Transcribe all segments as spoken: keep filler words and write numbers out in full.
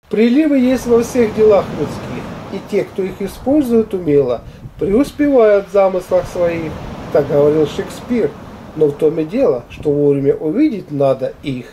Приливы есть во всех делах людских, и те, кто их использует умело, преуспевают в замыслах своих. Так говорил Шекспир. Но в том и дело, что вовремя увидеть надо их.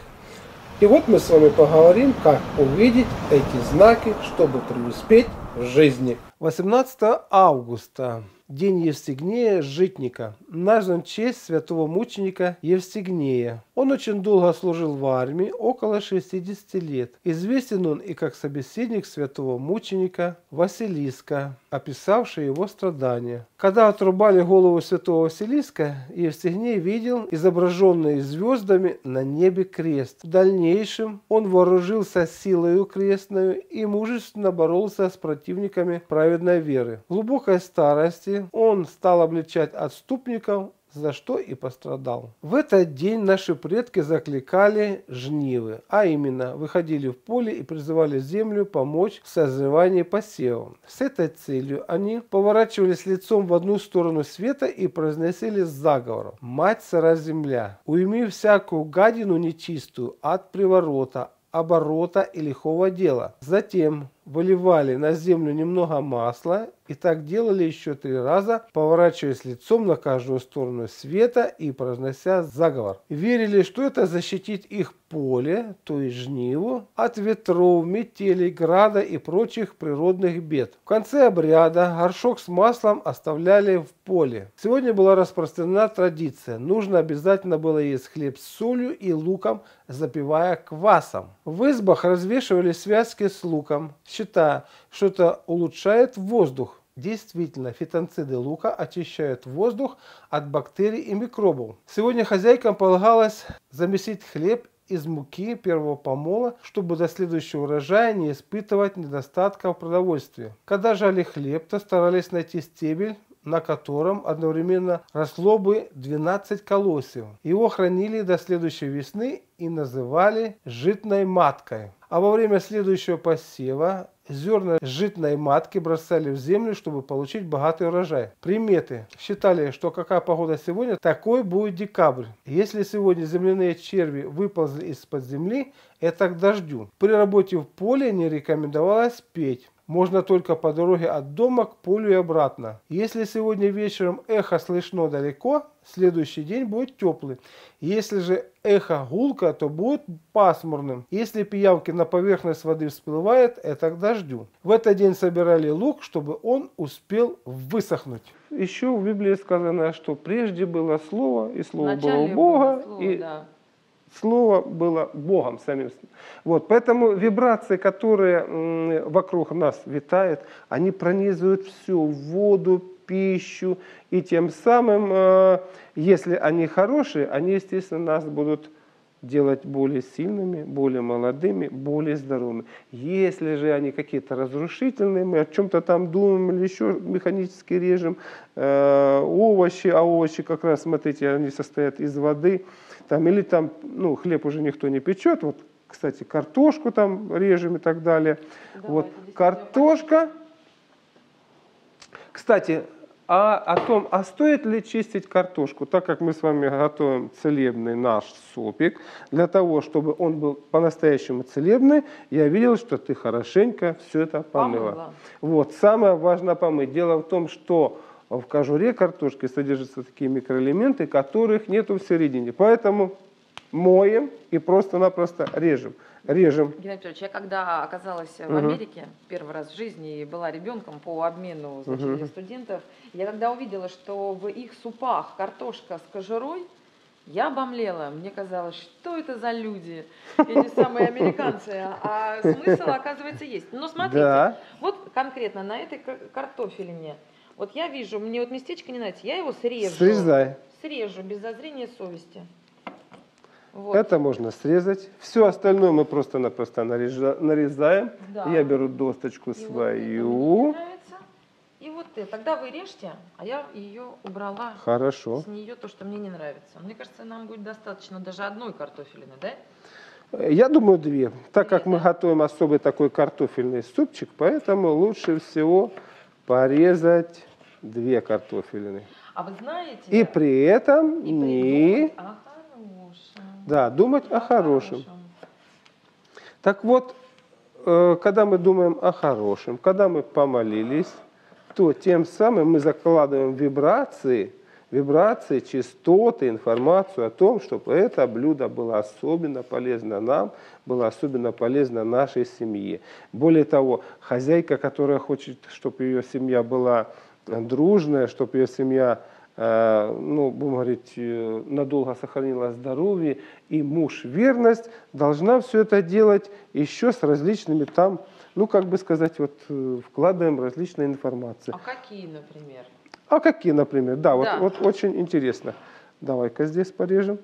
И вот мы с вами поговорим, как увидеть эти знаки, чтобы преуспеть в жизни. восемнадцатого августа. День Евстигнея Житника. Назван в честь святого мученика Евстигнея. Он очень долго служил в армии, около шестидесяти лет. Известен он и как собеседник святого мученика Василиска, описавший его страдания. Когда отрубали голову святого Василиска, Евстигней видел изображенный звездами на небе крест. В дальнейшем он вооружился силою крестную и мужественно боролся с противниками праведной веры. В глубокой старости он стал обличать отступников, за что и пострадал. В этот день наши предки закликали жнивы, а именно выходили в поле и призывали землю помочь в созревании посевов. С этой целью они поворачивались лицом в одну сторону света и произносили заговор: «Мать сыра земля, уйми всякую гадину нечистую от приворота, оборота и лихого дела». Затем выливали на землю немного масла и так делали еще три раза, поворачиваясь лицом на каждую сторону света и произнося заговор. Верили, что это защитит их поле, то есть жниву, от ветров, метелей, града и прочих природных бед. В конце обряда горшок с маслом оставляли в поле. Сегодня была распространена традиция: нужно обязательно было есть хлеб с солью и луком, запивая квасом. В избах развешивали связки с луком, считая, что это улучшает воздух. Действительно, фитонциды лука очищают воздух от бактерий и микробов. Сегодня хозяйкам полагалось замесить хлеб из муки первого помола, чтобы до следующего урожая не испытывать недостатка в продовольствии. Когда жали хлеб, то старались найти стебель, на котором одновременно росло бы двенадцать колосьев. Его хранили до следующей весны и называли житной маткой. А во время следующего посева зерна житной матки бросали в землю, чтобы получить богатый урожай. Приметы. Считали, что какая погода сегодня, такой будет декабрь. Если сегодня земляные черви выползли из-под земли, это к дождю. При работе в поле не рекомендовалось петь. Можно только по дороге от дома к полю и обратно. Если сегодня вечером эхо слышно далеко, следующий день будет теплый. Если же эхо гулко, то будет пасмурным. Если пиявки на поверхность воды всплывают, это к дождю. В этот день собирали лук, чтобы он успел высохнуть. Еще в Библии сказано, что прежде было Слово, и Слово было у Бога, было слово, и да. Слово было Богом самим. Вот, поэтому вибрации, которые вокруг нас витают, они пронизывают всю воду, пищу, и тем самым, если они хорошие, они, естественно, нас будут делать более сильными, более молодыми, более здоровыми. Если же они какие-то разрушительные, мы о чем-то там думаем или еще механически режем э, овощи, а овощи как раз, смотрите, они состоят из воды, там, или там, ну, хлеб уже никто не печет, вот, кстати, картошку там режем и так далее. Давай, вот, картошка. Кстати, а о том, а стоит ли чистить картошку, так как мы с вами готовим целебный наш супик, для того, чтобы он был по-настоящему целебный, я видел, что ты хорошенько все это помыла. Помыла. Вот, самое важное помыть. Дело в том, что в кожуре картошки содержатся такие микроэлементы, которых нету в середине. Поэтому моем и просто-напросто режем. Режем. Геннадий Петрович, я когда оказалась в uh-huh. Америке первый раз в жизни и была ребенком по обмену, значит, uh-huh. для студентов, я когда увидела, что в их супах картошка с кожурой, я обомлела. Мне казалось, что это за люди, эти самые американцы. А смысл, оказывается, есть. Но смотрите, да. Вот конкретно на этой картофелине, вот я вижу, мне вот местечко не нравится, я его срежу. Срезай. Срежу, без зазрения совести. Вот. Это можно срезать. Все остальное мы просто-напросто нарезаем. Да. Я беру досточку и свою. Вот и вот это. Тогда вы режьте, а я ее убрала. Хорошо. С нее то, что мне не нравится. Мне кажется, нам будет достаточно даже одной картофелины, да? Я думаю, две. Так две, как да? мы готовим особый такой картофельный супчик, поэтому лучше всего порезать две картофелины. А вы знаете... И при этом и не... О хорошем. Да, думать о, о хорошем. хорошем. Так вот, когда мы думаем о хорошем, когда мы помолились, то тем самым мы закладываем вибрации, вибрации, частоты, информацию о том, чтобы это блюдо было особенно полезно нам, было особенно полезно нашей семье. Более того, хозяйка, которая хочет, чтобы ее семья была дружная, чтобы ее семья, ну, будем говорить, надолго сохранила здоровье, и муж верность, должна все это делать еще с различными там, ну, как бы сказать, вот вкладываем различные информации. А какие, например? А какие, например? Да, да. Вот, вот очень интересно. Давай-ка здесь порежем.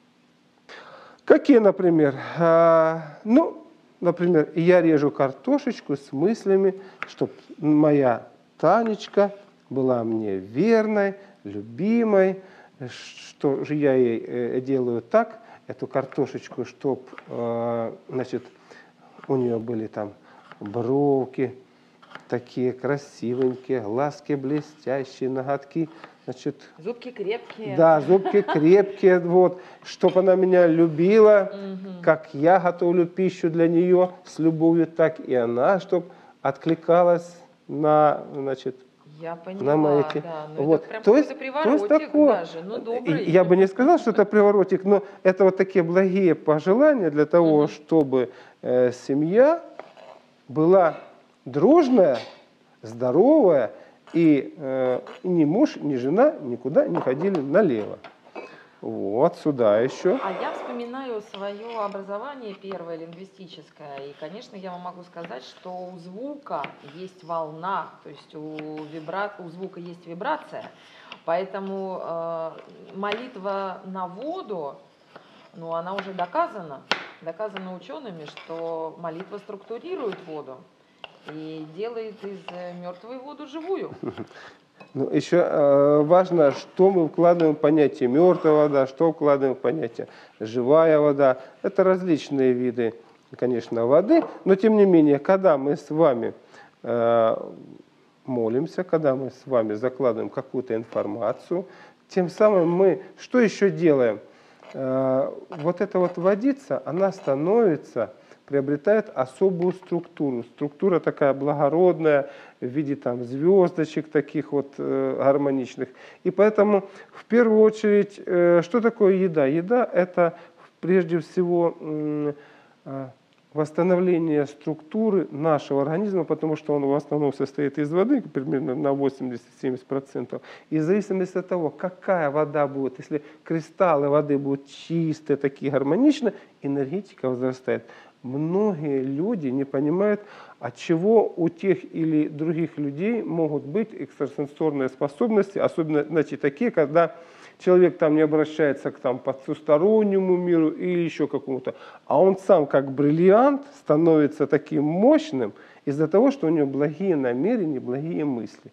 Какие, например? А, ну, например, я режу картошечку с мыслями, чтобы моя Танечка была мне верной, любимой, что же я ей э, делаю так, эту картошечку, чтобы, э, значит, у нее были там бровки такие красивенькие, глазки блестящие, ноготки, значит... Зубки крепкие. Да, зубки крепкие, вот, чтобы она меня любила, Угу. как я готовлю пищу для нее с любовью, так и она, чтобы откликалась на, значит, Я поняла, на мои эти... да. Ну, вот. это прям То есть, какой-то то есть приворотик такое, даже, ну добрый. я бы не сказал, что это приворотик, но это вот такие благие пожелания для того, Мгм. чтобы э, семья была дружная, здоровая, и э, ни муж, ни жена никуда не ходили налево. Вот сюда еще. А я вспоминаю свое образование первое, лингвистическое, и, конечно, я вам могу сказать, что у звука есть волна, то есть у, вибра... у звука есть вибрация, поэтому э, молитва на воду, ну, она уже доказана, доказана учеными, что молитва структурирует воду и делает из мертвой воду живую. Ну, еще э, важно, что мы вкладываем в понятие мертвая вода, что вкладываем в понятие живая вода. Это различные виды, конечно, воды, но тем не менее, когда мы с вами э, молимся, когда мы с вами закладываем какую-то информацию, тем самым мы что еще делаем? Э, вот эта вот водица, она становится... приобретает особую структуру. Структура такая благородная, в виде там звездочек таких вот э, гармоничных. И поэтому в первую очередь, э, что такое еда? Еда – это прежде всего э, восстановление структуры нашего организма, потому что он в основном состоит из воды, примерно на восемьдесят-семьдесят процентов. И в зависимости от того, какая вода будет, если кристаллы воды будут чистые, такие гармоничные, энергетика возрастает. Многие люди не понимают, от чего у тех или других людей могут быть экстрасенсорные способности, особенно, значит, такие, когда человек там не обращается к там, потустороннему миру или еще какому-то, а он сам как бриллиант становится таким мощным из-за того, что у него благие намерения, благие мысли.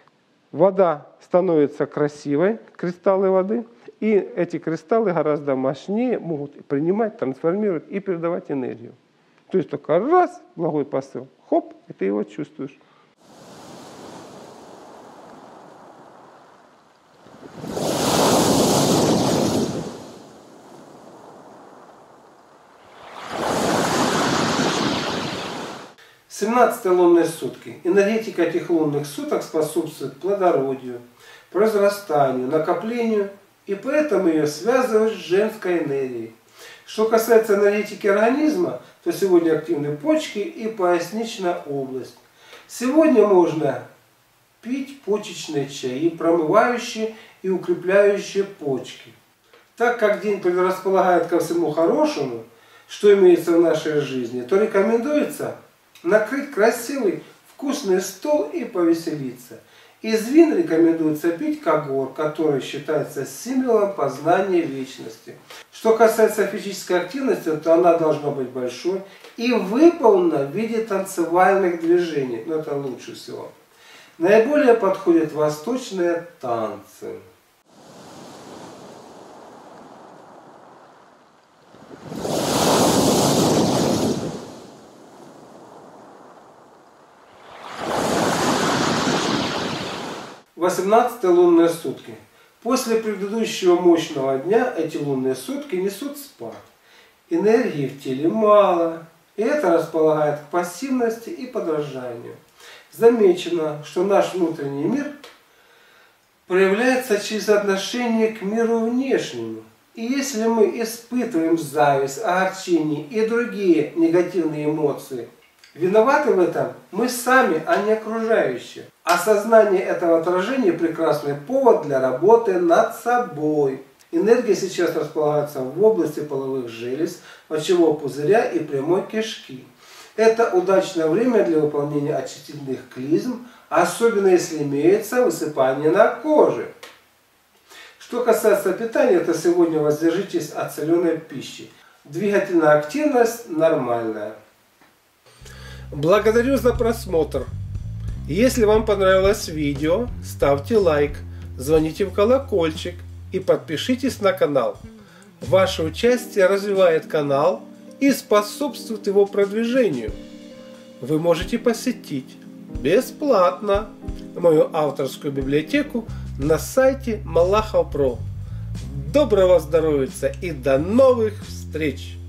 Вода становится красивой, кристаллы воды, и эти кристаллы гораздо мощнее могут принимать, трансформировать и передавать энергию. То есть только раз, благой посыл, хоп, и ты его чувствуешь. семнадцатые лунные сутки. Энергетика этих лунных суток способствует плодородию, произрастанию, накоплению, и поэтому ее связывают с женской энергией. Что касается энергетики организма, то сегодня активны почки и поясничная область. Сегодня можно пить почечные чаи, промывающие и укрепляющие почки. Так как день предрасполагает ко всему хорошему, что имеется в нашей жизни, то рекомендуется накрыть красивый вкусный стол и повеселиться. Из вин рекомендуется пить когор, который считается символом познания вечности. Что касается физической активности, то она должна быть большой и выполнена в виде танцевальных движений. Но это лучше всего. Наиболее подходят восточные танцы. восемнадцатые лунные сутки. После предыдущего мощного дня эти лунные сутки несут спад. Энергии в теле мало, И это располагает к пассивности и подражанию. Замечено, что наш внутренний мир проявляется через отношение к миру внешнему. И если мы испытываем зависть, огорчение и другие негативные эмоции, виноваты в этом мы сами, а не окружающие. Осознание этого отражения – прекрасный повод для работы над собой. Энергия сейчас располагается в области половых желез, мочевого пузыря и прямой кишки. Это удачное время для выполнения очистительных клизм, особенно если имеется высыпание на коже. Что касается питания, то сегодня воздержитесь от соленой пищи. Двигательная активность нормальная. Благодарю за просмотр. Если вам понравилось видео, ставьте лайк, звоните в колокольчик и подпишитесь на канал. Ваше участие развивает канал и способствует его продвижению. Вы можете посетить бесплатно мою авторскую библиотеку на сайте Малахов точка про. Доброго здоровья и до новых встреч!